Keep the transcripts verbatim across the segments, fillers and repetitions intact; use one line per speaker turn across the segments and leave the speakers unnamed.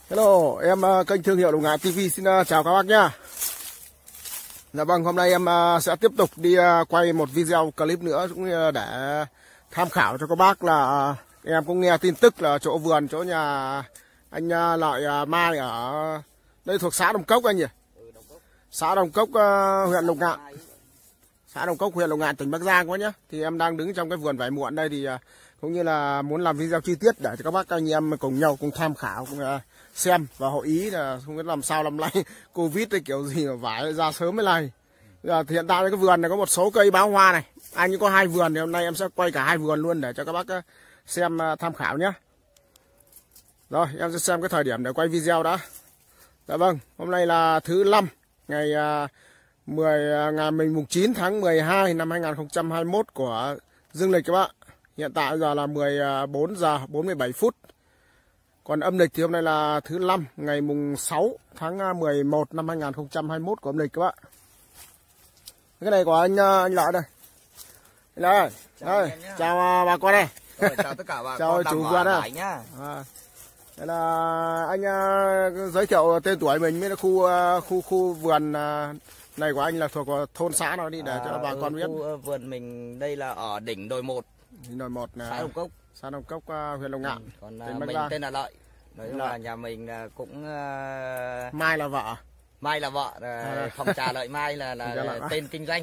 Hello, em kênh thương hiệu Lục Ngạn ti vi xin chào các bác nhá. Dạ vâng, hôm nay em sẽ tiếp tục đi quay một video clip nữa cũng như để tham khảo cho các bác là em cũng nghe tin tức là chỗ vườn chỗ nhà anh Lợi Mai ở đây thuộc xã Đồng Cốc anh nhỉ? Xã Đồng Cốc huyện Lục Ngạn. Xã Đồng Cốc huyện Lục Ngạn tỉnh Bắc Giang quá nhá. Thì em đang đứng trong cái vườn vải muộn đây thì cũng như là muốn làm video chi tiết để cho các bác anh em cùng nhau cùng tham khảo cùng xem và hội ý là không biết làm sao năm nay Covid hay kiểu gì mà vải ra sớm mới này. Giờ thì hiện tại cái vườn này có một số cây báo hoa này, anh có hai vườn thì hôm nay em sẽ quay cả hai vườn luôn để cho các bác xem tham khảo nhé. Rồi em sẽ xem cái thời điểm để quay video đã. Dạ vâng, hôm nay là thứ năm ngày mười ngày mình mùng chín tháng mười hai năm hai nghìn không trăm hai mươi mốt của dương lịch các bạn. Hiện tại giờ là mười bốn giờ bốn mươi bảy phút. Còn âm lịch thì hôm nay là thứ năm ngày mùng sáu tháng mười một năm hai nghìn không trăm hai mươi mốt của âm lịch các bạn. Cái này của anh anh Lợi đây. Anh Lợi, chào, đây, chào bà con đây.
Rồi, chào tất cả bà
chào
con
chủ vườn đây.
Nhá.
À, đây là anh uh, giới thiệu tên tuổi mình với khu uh, khu khu vườn uh, này của anh là thuộc thôn xã nào đi để à, cho bà con biết.
Khu vườn mình đây là ở đỉnh đồi một.
Đỉnh đồi một là
xã Đồng Cốc.
Xã Đồng Cốc uh, huyện Lục Ngạn.
Ừ, còn uh, mình tên là Lợi. Nói là nhà mình cũng uh...
Mai là vợ.
Mai là vợ, à. Phòng trà Lợi Mai là là Lợi tên kinh doanh.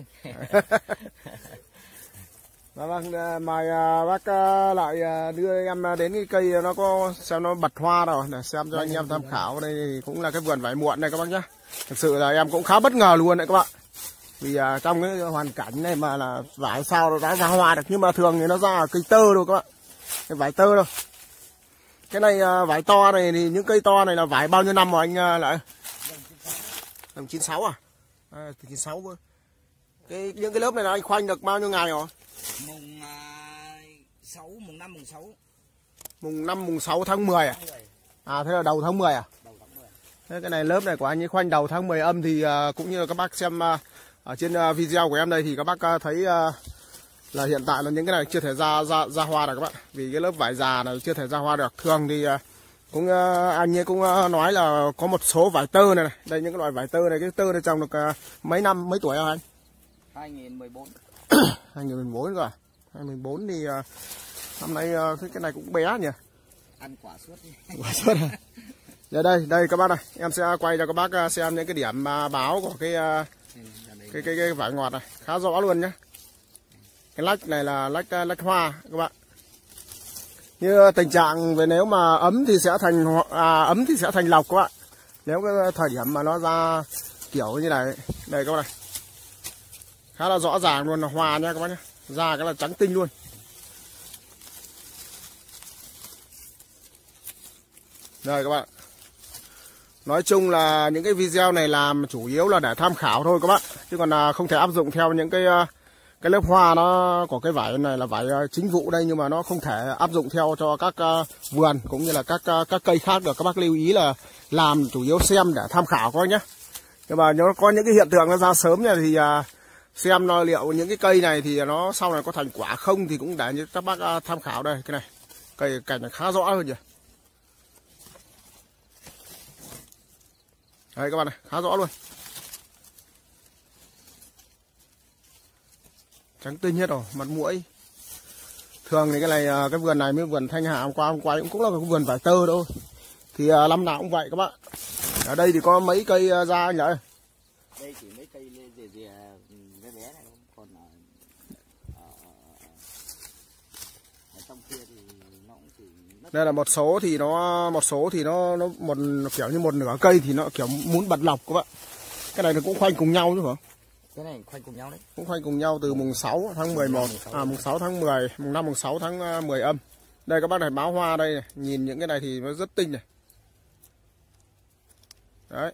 Dạ vâng, mời bác Lợi đưa em đến cái cây nó có xem nó bật hoa rồi để xem cho anh em tham khảo. Đây thì cũng là cái vườn vải muộn này các bác nhé. Thực sự là em cũng khá bất ngờ luôn đấy các bạn. Vì trong cái hoàn cảnh này mà là vải sao nó đã ra hoa được, nhưng mà thường thì nó ra ở cây tơ thôi các bạn. Cái vải tơ đâu. Cái này vải to này thì những cây to này là vải bao nhiêu năm rồi anh Lợi? Năm chín sáu à? À chín sáu cơ. Cái những cái lớp này là anh khoanh được bao nhiêu ngày rồi?
Mùng sáu, mùng năm, mùng sáu.
Mùng năm, mùng sáu tháng mười à? À thế là đầu tháng mười à?
Đầu tháng mười.
Thế cái này lớp này của anh ấy khoanh đầu tháng mười âm thì uh, cũng như là các bác xem uh, ở trên uh, video của em đây thì các bác uh, thấy uh, là hiện tại là những cái này chưa thể ra ra ra hoa được các bạn. Vì cái lớp vải già này chưa thể ra hoa được. Thường thì uh, cũng uh, anh ấy cũng uh, nói là có một số vải tơ này, này. Đây những cái loại vải tơ này, cái tơ này trồng được uh, mấy năm, mấy tuổi hả anh?
hai nghìn mười bốn.
hai nghìn mười bốn rồi. hai nghìn mười bốn thì uh, năm nay uh, cái này cũng bé nhỉ.
Ăn quả suốt đi.
Quả suốt à? Đây đây, đây các bác này, em sẽ quay cho các bác xem những cái điểm uh, báo của cái, uh, cái cái cái vải ngọt này, khá rõ luôn nhé. Cái lách này là lách uh, lách hoa các bạn. Như tình trạng về nếu mà ấm thì sẽ thành à, ấm thì sẽ thành lọc các bạn. Nếu cái thời điểm mà nó ra kiểu như này, đây các bạn này, khá là rõ ràng luôn là hoa nha các bác nhé, ra cái là trắng tinh luôn. Đây các bạn, nói chung là những cái video này làm chủ yếu là để tham khảo thôi các bạn, chứ còn là không thể áp dụng theo những cái cái lớp hoa nó của cái vải này là vải chính vụ đây, nhưng mà nó không thể áp dụng theo cho các uh, vườn cũng như là các uh, các cây khác được. Các bác lưu ý là làm chủ yếu xem để tham khảo coi nhé. Nhưng mà nếu có những cái hiện tượng nó ra sớm này thì uh, xem nó liệu những cái cây này thì nó sau này có thành quả không thì cũng để như các bác uh, tham khảo. Đây cái này cây cảnh này khá rõ hơn nhỉ. Đây các bạn này, khá rõ luôn, trắng tinh hết rồi, mặt mũi. Thường thì cái này cái vườn này mới vườn Thanh Hà hôm qua hôm qua cũng cũng là cái vườn vải tơ thôi. Thì uh, năm nào cũng vậy các bạn. Ở đây thì có mấy cây uh, ra anh ơi.
Đây chỉ mấy cây rìa rìa bé bé này, còn ở, ở, ở trong kia thì nó cũng chỉ mất.
Đây là một số thì nó một số thì nó nó một kiểu như một nửa cây thì nó kiểu muốn bật lọc các bạn. Cái này nó cũng khoanh cùng nhau chứ phải không?
Cái này khoanh cùng nhau đấy.
Cũng khoanh cùng nhau từ mùng sáu tháng mười một, à mùng sáu tháng mười, mùng năm mùng sáu tháng mười âm. Đây các bác này, báo hoa đây này, nhìn những cái này thì nó rất tinh này. Đấy.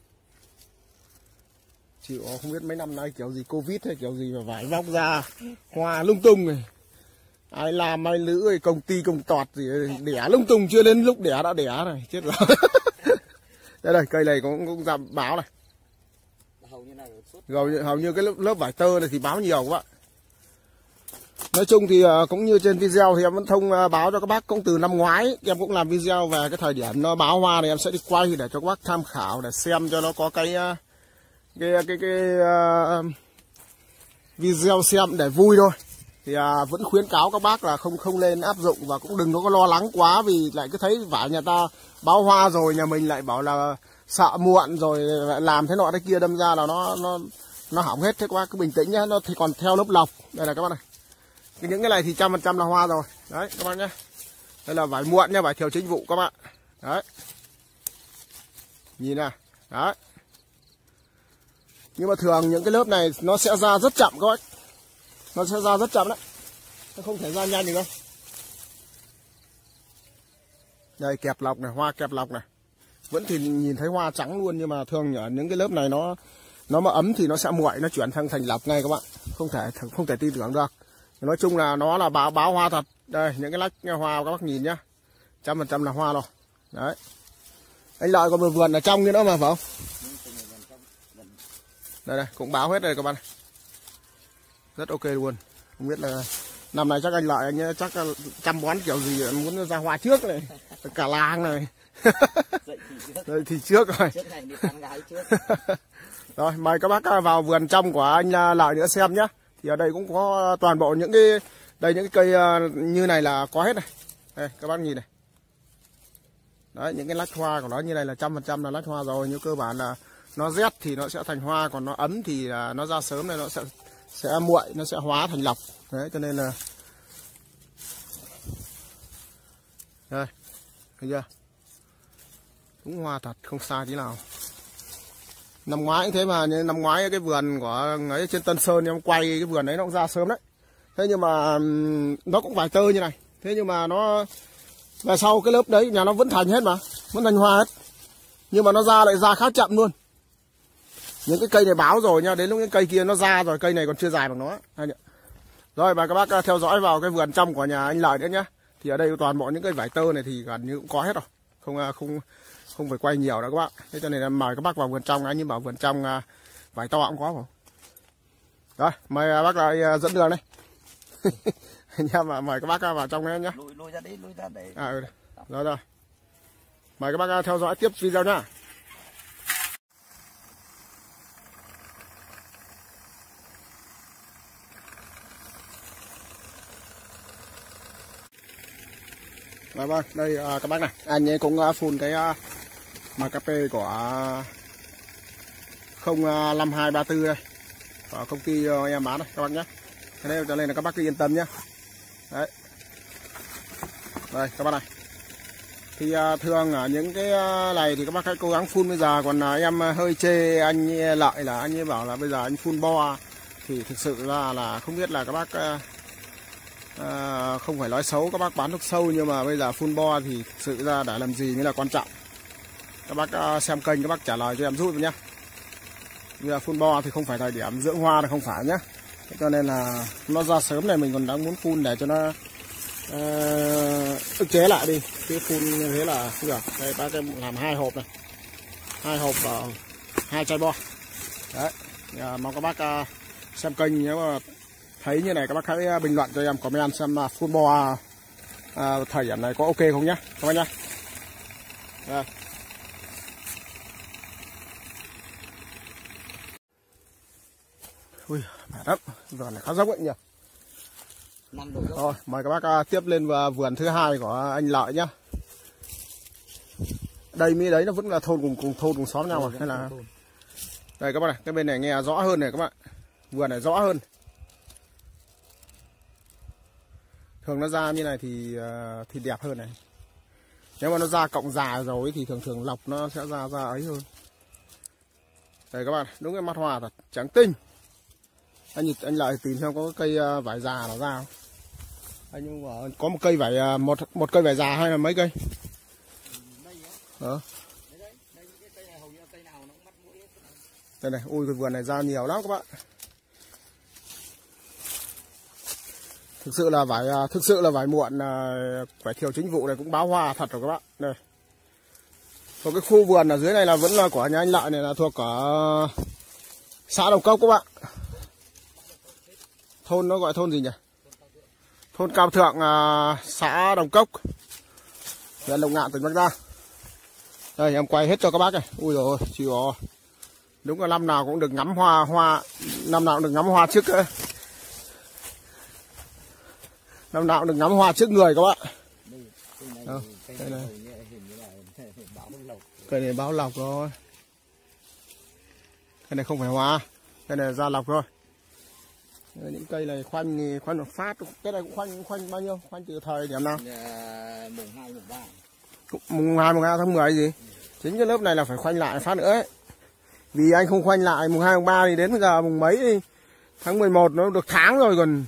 Chịu không biết mấy năm nay kiểu gì Covid hay kiểu gì mà vải vóc ra hoa lung tung này. Ai làm ai lữ hay công ty công tọt gì đẻ lung tung, chưa đến lúc đẻ đã đẻ này, chết rồi. Đây đây, cây này cũng cũng ra báo này.
Hầu như này suốt.
Hầu như, hầu như cái lớp, lớp vải tơ này thì báo nhiều các bạn. Nói chung thì cũng như trên video thì em vẫn thông báo cho các bác, cũng từ năm ngoái em cũng làm video về cái thời điểm nó báo hoa này, em sẽ đi quay để cho các bác tham khảo để xem cho nó có cái cái cái cái, cái uh, video xem để vui thôi. Thì uh, vẫn khuyến cáo các bác là không không nên áp dụng, và cũng đừng có lo lắng quá vì lại cứ thấy vải nhà ta báo hoa rồi nhà mình lại bảo là sợ muộn rồi lại làm thế nọ thế kia, đâm ra là nó nó nó hỏng hết. Thế các bác cứ bình tĩnh nhá, nó thì còn theo lớp lọc. Đây là các bác này, những cái này thì trăm phần trăm là hoa rồi đấy các bác nhé. Đây là vải muộn nha, vải thiều chính vụ các bạn đấy, nhìn này đấy. Nhưng mà thường những cái lớp này nó sẽ ra rất chậm các bác, nó sẽ ra rất chậm đấy, nó không thể ra nhanh được đâu. Đây kẹp lọc này, hoa kẹp lọc này, vẫn thì nhìn thấy hoa trắng luôn, nhưng mà thường ở những cái lớp này nó nó mà ấm thì nó sẽ nguội, nó chuyển sang thành lọc ngay các bạn, không thể không thể tin tưởng được. Nói chung là nó là báo báo hoa thật. Đây những cái lách hoa các bác nhìn nhá, trăm phần trăm là hoa rồi đấy. Anh Lợi còn một vườn ở trong như nữa mà phải không? Đây đây cũng báo hết đây các bạn, rất ok luôn. Không biết là năm nay chắc anh Lợi anh ấy, chắc chăm bón kiểu gì muốn ra hoa trước này, cả làng này. Đây thì trước rồi. Rồi mời các bác vào vườn trong của anh Lợi nữa xem nhé. Thì ở đây cũng có toàn bộ những cái đây những cái cây như này là có hết này. Đây các bác nhìn này. Đấy những cái lách hoa của nó như này là trăm phần trăm là lách hoa rồi. Như cơ bản là nó rét thì nó sẽ thành hoa, còn nó ấm thì là nó ra sớm này nó sẽ sẽ nguội, nó sẽ hóa thành lọc. Đấy cho nên là đây thấy chưa, đúng hoa thật không sai tí nào. Năm ngoái cũng thế mà, năm ngoái cái vườn của ấy trên Tân Sơn em quay cái vườn đấy nó cũng ra sớm đấy. Thế nhưng mà nó cũng vài tơ như này. Thế nhưng mà nó về sau cái lớp đấy nhà nó vẫn thành hết mà, vẫn thành hoa hết. Nhưng mà nó ra lại ra khá chậm luôn. Những cái cây này báo rồi nha, đến lúc những cây kia nó ra rồi, cây này còn chưa dài bằng nó. Rồi và các bác theo dõi vào cái vườn trong của nhà anh Lợi nữa nhé. Thì ở đây toàn bộ những cây vải tơ này thì gần như cũng có hết rồi. Không không không phải quay nhiều đâu các bác. Thế cho nên là mời các bác vào vườn trong, anh như bảo vườn trong vải to cũng có không? Rồi mời bác lại dẫn đường đây. Nha, mà mời các bác vào trong đây nhé.
Lùi, lùi ra đi, lùi ra để.
À, ừ. Rồi rồi. Mời các bác theo dõi tiếp video nhá. Rồi vâng, đây à, các bác này, anh ấy cũng uh, phun cái uh, em ca pê của không năm hai ba tư đây, của công ty uh, em bán đây các bác nhé. Thế nên cho nên là các bác cứ yên tâm nhé. Đấy. Đây các bác này. Thì uh, thường ở những cái uh, này thì các bác hãy cố gắng phun bây giờ, còn uh, em uh, hơi chê anh Lợi là anh ấy bảo là bây giờ anh phun bo thì thực sự là là không biết là các bác uh, À, không phải nói xấu các bác bán thuốc sâu, nhưng mà bây giờ phun bo thì thực sự ra để làm gì mới là quan trọng. Các bác uh, xem kênh các bác trả lời cho em giúp nhé. Bây giờ phun bo thì không phải thời điểm dưỡng hoa là không phải nhé. Cho nên là nó ra sớm này mình còn đang muốn phun để cho nó uh, ức chế lại đi. Cái phun như thế là không được. Đây bác em làm hai hộp này, hai hộp vào hai chai bo. Đấy, à, mong các bác uh, xem kênh nếu mà thấy như này các bác hãy bình luận cho em comment xem là phun bo à, thời điểm này có ok không nhé các bác nhé. Đây. Ui mệt lắm, vườn này khá dốc ấy nhỉ. Rồi mời các bác tiếp lên vườn thứ hai của anh Lợi nhá. Đây mới đấy nó vẫn là thôn cùng cùng thôn cùng xóm nhau mà hay là đây các bác này, cái bên này nghe rõ hơn này các bạn, vườn này rõ hơn. Thường nó ra như này thì thì đẹp hơn này. Nếu mà nó ra cộng già rồi thì thường thường lọc nó sẽ ra ra ấy hơn. Đây các bạn, đúng cái mắt hoa thật trắng tinh. Anh nhìn anh Lợi tìm xem có cái cây vải già nào ra không. Anh nhưng mà có một cây vải một một cây vải già hay là mấy cây? Đó. Đây này, ui cái vườn này ra nhiều lắm các bạn. Thực sự là vải thực sự là vải muộn, vải thiều chính vụ này cũng báo hoa thật rồi các bạn. Đây. Còn cái khu vườn ở dưới này là vẫn là của nhà anh Lợi này, là thuộc ở xã Đồng Cốc các bạn. Thôn nó gọi thôn gì nhỉ? thôn Cao Thượng, à, xã Đồng Cốc, huyện Lục Ngạn, tỉnh Bắc Giang. Đây em quay hết cho các bác này. Ui rồi, chịu rồi. Đúng là năm nào cũng được ngắm hoa, hoa năm nào cũng được ngắm hoa trước cơ. Năm nào cũng được ngắm hoa trước người các bạn. Đâu, đây này. Cây này báo lọc rồi. Cây này không phải hoa, cây này ra lọc thôi. Những cây này khoanh thì khoanh một phát, cái này cũng khoanh khoanh bao nhiêu? Khoanh từ thời điểm nào?
Mùng hai, mùng ba.
Mùng hai, mùng hai tháng mười gì? Chính cái lớp này là phải khoanh lại phát nữa ấy. Vì anh không khoanh lại mùng hai, mùng ba thì đến bây giờ mùng mấy đi. Tháng mười một nó được tháng rồi còn.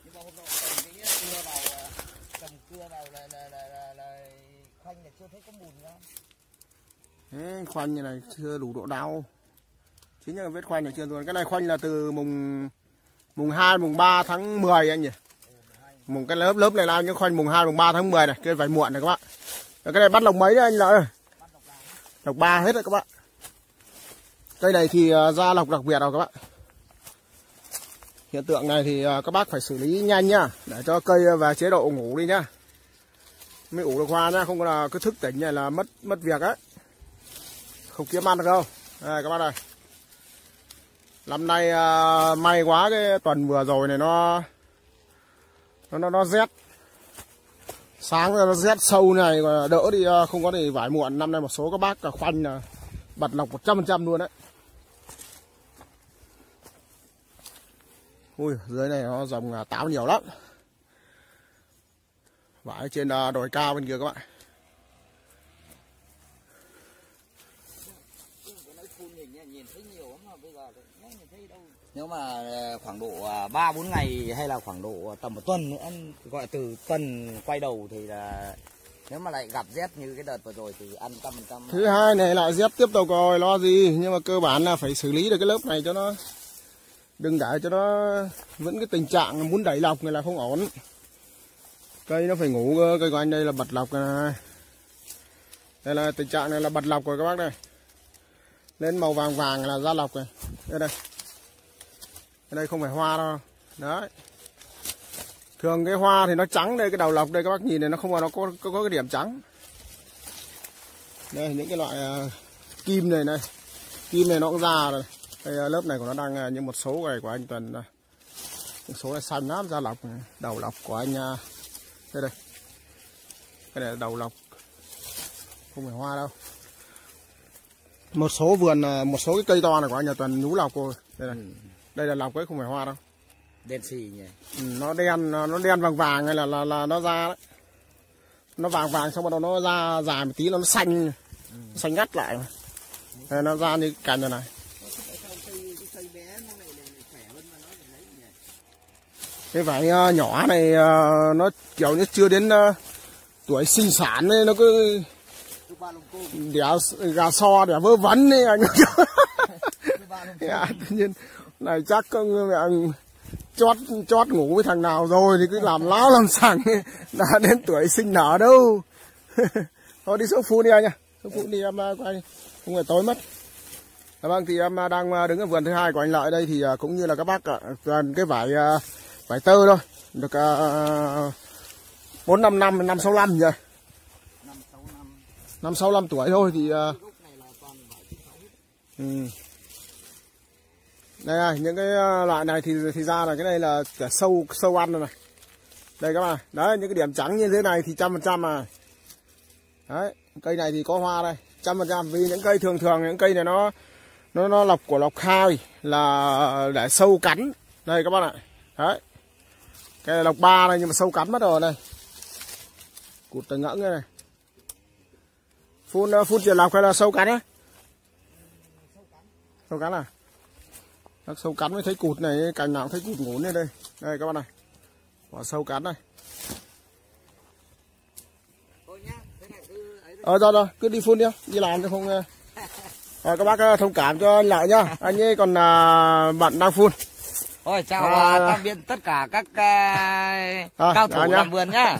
Thế, khoanh như này chưa đủ độ đau. Chính là vết khoanh này chưa rồi. Cái này khoanh là từ mùng mùng hai, mùng ba tháng mười anh nhỉ. Mùng cái lớp lớp này là những khoanh mùng hai, mùng ba tháng mười này, cái phải muộn này các bạn. Cái này bắt lộc mấy đấy anh Lợi ơi? Lộc ba hết rồi các bạn. Cây này thì ra lộc đặc biệt rồi các bạn. Hiện tượng này thì các bác phải xử lý nhanh nhá, để cho cây về chế độ ngủ đi nhá. Mới ủ được hoa nhá, không là cứ thức tỉnh này là mất mất việc ấy. Không kiếm ăn được đâu. Đây các bác này. Năm nay uh, may quá cái tuần vừa rồi này nó nó nó, nó rét. Sáng nó rét sâu này còn đỡ đi, uh, không có thì vải muộn. Năm nay một số các bác cả khoanh là bật lọc một trăm phần trăm luôn đấy. Ui, dưới này nó dòng uh, táo nhiều lắm. Vải trên uh, đồi cao bên kia các bạn.
Nếu mà khoảng độ ba bốn ngày hay là khoảng độ tầm một tuần nữa, gọi từ tuần quay đầu thì là nếu mà lại gặp rét như cái đợt vừa rồi thì ăn trăm phần trăm.
Thứ hai này lại rét tiếp tục rồi, lo gì, nhưng mà cơ bản là phải xử lý được cái lớp này cho nó đừng để cho nó vẫn cái tình trạng muốn đẩy lọc này là không ổn. Cây nó phải ngủ cơ, cây của anh đây là bật lọc này. Đây là tình trạng này là bật lọc rồi các bác đây. Lên màu vàng vàng là ra lọc này. Đây đây. Cái đây không phải hoa đâu. Đấy. Thường cái hoa thì nó trắng đây, cái đầu lọc đây các bác nhìn này nó không có nó có, có, có cái điểm trắng. Đây những cái loại uh, kim này này. Kim này nó cũng già rồi. Đây uh, lớp này của nó đang uh, như một số này của anh Tuần. Uh, một số này xanh lắm, ra lọc này. Đầu lọc của anh uh, đây đây. Cái này là đầu lọc. Không phải hoa đâu. Một số vườn uh, một số cái cây to này của anh nhà Tuần nhú lọc rồi. Đây này. Ừ. Đây là lọc ấy, không phải hoa đâu.
Đen xì nhỉ.
Ừ, nó đen nó đen vàng vàng hay là là là nó ra đấy. Nó vàng vàng xong bắt đầu nó ra dài một tí nó xanh. Ừ. Xanh ngắt lại mà. Đây, nó ra như cành này này. Cái vải uh, nhỏ này uh, nó kiểu như chưa đến uh, tuổi sinh sản ấy, nó cứ đẻ gà so đẻ vớ vẩn ấy anh. Dạ, tự nhiên này chắc có mẹ chót chót ngủ với thằng nào rồi thì cứ làm láo làm sằng đã đến tuổi sinh nở đâu. Thôi đi xuống phun đi anh nha, xuống phun đi em quay không phải tối mất. Dạ vâng, thì em đang đứng ở vườn thứ hai của anh Lợi đây thì cũng như là các bác toàn cái vải vải tơ thôi, được bốn năm năm năm sáu năm rồi, năm sáu năm tuổi thôi thì ừ. Đây này, những cái loại này thì thì ra là cái này là cả sâu sâu ăn rồi này. Đây các bạn, đấy những cái điểm trắng như thế này thì trăm phần trăm mà. Đấy, cây này thì có hoa đây, trăm phần trăm vì những cây thường thường những cây này nó nó nó lọc của lọc hai là để sâu cắn. Đây các bạn ạ. Đấy. Cái này lọc ba này nhưng mà sâu cắn mất rồi đây. Cụt từng ngẫng này. Phun phun tiền lọc hay là sâu cắn á? Sâu cắn à? Các sâu cắn mới thấy cụt này, cành nào cũng thấy cụt ngốn lên đây. Đây các bạn này. Quả sâu cắn này. Ờ rồi rồi, cứ đi phun đi, đi làm cho không. À, các bác thông cảm cho anh Lợi nhá. Anh ấy còn à, bạn đang phun.
Thôi chào à, tạm biệt tất cả các uh, à, cao thủ à, làm vườn nhá.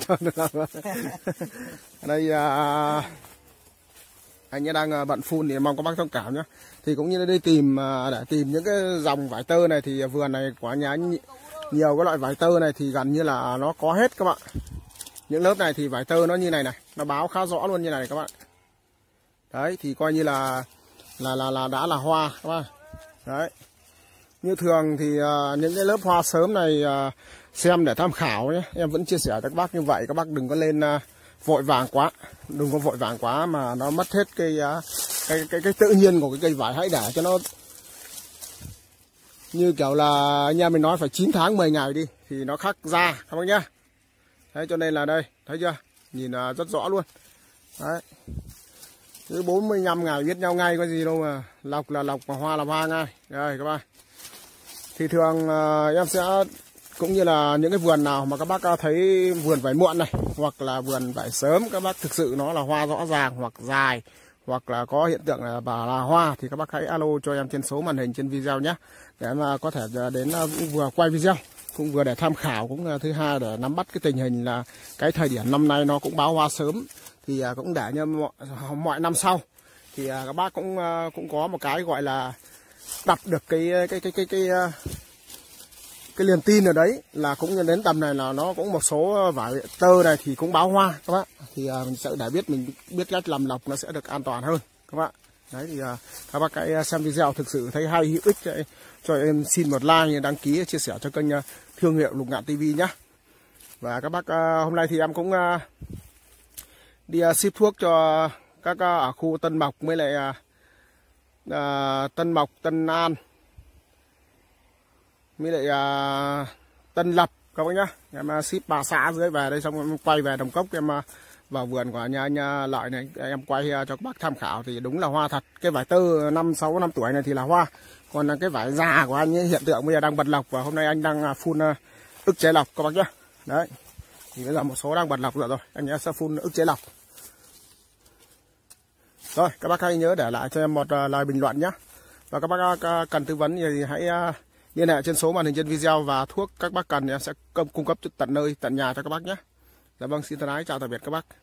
Đây uh, anh ấy đang bận phun thì mong các bác thông cảm nhá. Thì cũng như đi tìm để tìm những cái dòng vải tơ này thì vườn này của nhà anh
nhiều cái loại vải tơ này thì gần như là nó có hết các bạn. Những lớp này thì vải tơ nó như này này, nó báo khá rõ luôn như này, này các bạn. Đấy thì coi như là là là là đã là hoa các bạn. Đấy. Như thường thì uh, những cái lớp hoa sớm này uh, xem để tham khảo nhé. Em vẫn chia sẻ cho các bác như vậy, các bác đừng có lên uh, vội vàng quá, đừng có vội vàng quá mà nó mất hết cái uh, cái, cái cái tự nhiên của cái cây vải. Hãy để cho nó như kiểu là anh em mình nói phải chín tháng mười ngày đi thì nó khắc ra các bác nhá. Đấy cho nên là đây, thấy chưa? Nhìn uh, rất rõ luôn. Đấy. Cứ bốn mươi lăm ngày biết nhau ngay có gì đâu mà. Lọc là lọc và hoa là hoa ngay. Đây các bác. Thì thường uh, em sẽ cũng như là những cái vườn nào mà các bác thấy vườn vải muộn này hoặc là vườn vải sớm các bác thực sự nó là hoa rõ ràng hoặc dài hoặc là có hiện tượng là bà là hoa thì các bác hãy alo cho em trên số màn hình trên video nhé, để mà có thể đến uh, vừa quay video cũng vừa để tham khảo, cũng uh, thứ hai để nắm bắt cái tình hình là cái thời điểm năm nay nó cũng báo hoa sớm thì uh, cũng để như mọi, mọi năm sau thì uh, các bác cũng uh, cũng có một cái gọi là đặt được cái cái cái cái cái cái, cái niềm tin ở đấy là cũng như đến tầm này là nó cũng một số vải tơ này thì cũng báo hoa các bác, thì uh, mình sẽ để biết mình biết cách làm lọc nó sẽ được an toàn hơn các bạn. Đấy thì uh, các bác hãy xem video thực sự thấy hay hữu ích cho, cho em xin một like, đăng ký, chia sẻ cho kênh uh, thương hiệu Lục Ngạn ti vi nhé. Và các bác uh, hôm nay thì em cũng uh, đi uh, ship thuốc cho các uh, ở khu Tân Mộc với lại uh, uh, Tân Mộc, Tân An với lại uh, Tân Lập các bác nhá. Em uh, ship ba xã dưới về đây xong em quay về Đồng Cốc, em uh, vào vườn của nhà anh uh, Lợi này em quay uh, cho các bác tham khảo thì đúng là hoa thật. Cái vải tơ năm sáu năm tuổi này thì là hoa, còn uh, cái vải già của anh ấy hiện tượng bây giờ đang bật lọc và hôm nay anh đang uh, phun uh, ức chế lọc các bác nhá. Đấy thì bây giờ một số đang bật lọc rồi rồi anh ấy sẽ phun ức chế lọc. Rồi các bác hãy nhớ để lại cho em một uh, lời bình luận nhé, và các bác uh, cần tư vấn thì hãy uh, liên hệ trên số màn hình trên video, và thuốc các bác cần em sẽ cung cấp tận nơi tận nhà cho các bác nhé. Dạ vâng, xin thân ái chào tạm biệt các bác.